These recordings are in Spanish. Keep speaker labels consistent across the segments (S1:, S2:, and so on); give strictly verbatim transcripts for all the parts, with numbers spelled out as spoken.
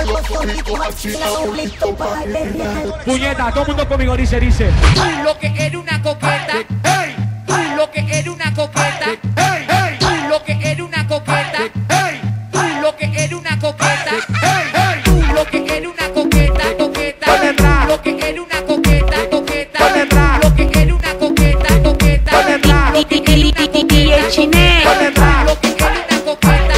S1: Puñeta, todo el mundo conmigo, dice, dice.
S2: Tú lo que eres una coqueta.
S1: Hey,
S2: Tú lo que eres una coqueta.
S1: hey, hey,
S2: Tú lo que eres una coqueta.
S1: hey,
S2: Tú lo que eres una coqueta.
S1: hey, hey.
S2: Tú lo que eres una coqueta, coqueta. Tú lo que eres una coqueta, coqueta. Tú lo que eres una coqueta, coqueta. Tú lo que eres una coqueta, coqueta. Tú lo que eres una coqueta, coqueta. Tú lo que eres una coqueta, coqueta. Tú lo que eres una coqueta,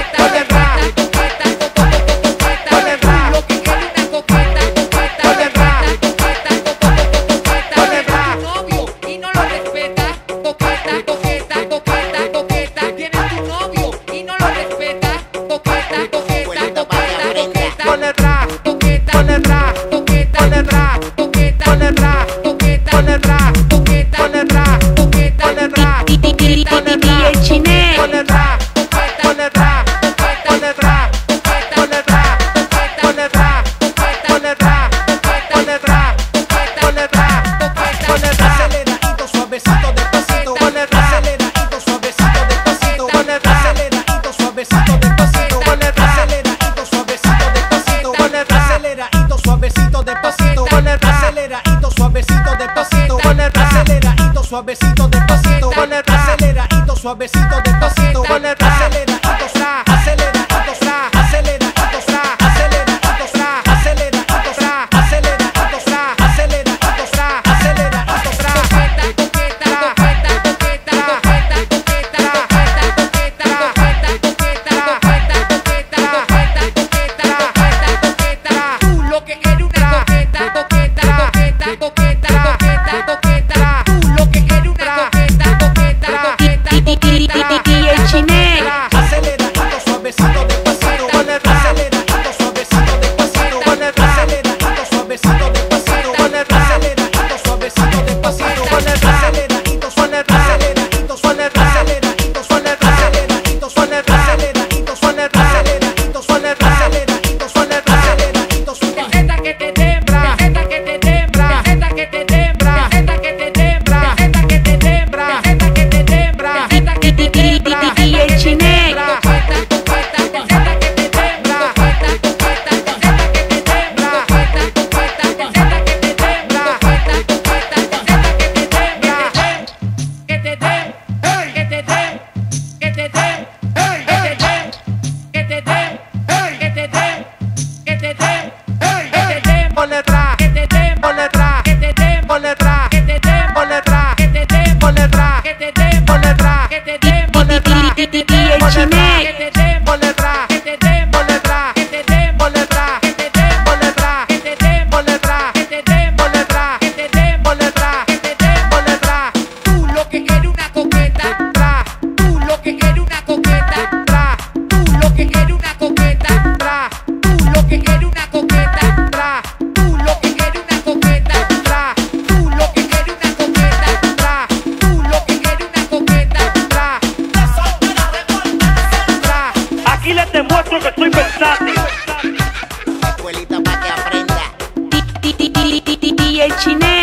S2: coqueta. Tu novio y no lo respeta, coqueta, coqueta, coqueta, coqueta. Tienes tu novio y no lo respeta, coqueta, coqueta, coqueta, coqueta.
S1: Ponle tra,
S2: Coqueta,
S1: ponle tra,
S2: coqueta,
S1: ponle tra,
S2: coqueta,
S1: ponle tra,
S2: coqueta,
S1: ponle tra,
S2: coqueta,
S1: ponle tra,
S2: coqueta,
S1: ponle tra,
S2: coqueta,
S1: ponle tra, ponle tra,
S2: coqueta,
S1: ponle tra, ponle tra, ponle tra, ponle tra, ponle tra, ponle tra, ponle tra, ponle tra,
S3: Aceleradito, suavecito, despacito.
S1: ponle tra,
S3: Aceleradito, suavecito, despacito.
S1: ponle tra,
S3: Aceleradito, suavecito, despacito.
S1: ponle tra,
S3: Aceleradito, suavecito, despacito.
S1: ponle tra,
S3: Aceleradito, suavecito, despacito.
S1: ponle tra,
S3: Aceleradito, suavecito, despacito.
S1: ponle tra,
S3: Aceleradito, suavecito, despacito.
S1: ponle tra,
S3: Aceleradito, suavecito, despacito.
S1: ponle tra,
S3: Aceleradito,
S1: tra,
S3: aceleradito, tra, aceleradito, tra, aceleradito, tra, aceleradito, tra, aceleradito, tra, aceleradito, tra, aceleradito, tra.
S2: Tú lo que eres una coqueta, coqueta, coqueta, coqueta, coqueta, coqueta. Tú lo que eres una coqueta, coqueta, coqueta, coqueta.
S3: Aceleradito, suavecito, despacito. Aceleradito, suavecito, despacito. Aceleradito, suavecito, despacito. Aceleradito, suavecito, despacito. Aceleradito, aceleradito, aceleradito, aceleradito, aceleradito, aceleradito, aceleradito, aceleradito, aceleradito,
S2: Receta que te tembra, receta que te tembra, receta que te tembra, receta que te tembra, receta que te tembra, receta que te tembra, receta que te tembra,
S4: Y el chiné.
S2: coqueta, coqueta, receta que te tembra, coqueta, coqueta, receta que te tembra, coqueta, coqueta, receta que te tembra, coqueta, coqueta, receta que te tembra, que te tem, que te tem, que te tem, que te tem, que te tem, que te tem, que te tem, que te tem,
S1: ponle tra,
S2: que te tem,
S1: ponle tra,
S2: que te tem,
S1: ponle tra,
S2: que te tem,
S1: ponle tra,
S2: que te tem,
S1: ponle tra,
S2: que te tem,
S1: ponle tra,
S2: que te tem,
S1: ponle tra,
S2: que te tem,
S4: Y el
S2: que
S4: chiné.
S2: te tem,
S1: ponle tra,
S2: que te tem,
S1: ponle tra,
S2: que te tem,
S1: ponle tra,
S2: que te tem,
S1: ponle tra,
S2: que te tem,
S1: ponle tra,
S2: que te tem,
S1: ponle tra,
S2: que te tem,
S1: ponle tra,
S2: que te tem.
S1: ponle tra,
S2: Tú lo que eres una coqueta,
S1: tra,
S2: tú lo que eres una coqueta,
S1: tra,
S2: tú lo que eres una coqueta,
S1: tra,
S2: tú lo que eres una coqueta,
S1: tra,
S2: tú lo que eres una coqueta,
S1: tra,
S2: tú lo que eres una coqueta,
S1: tra,
S2: tú lo que eres una coqueta.
S1: tra, tra.
S5: Aquí les demuestro que soy versátil.
S3: escuelita para que aprenda.
S4: Y el chiné.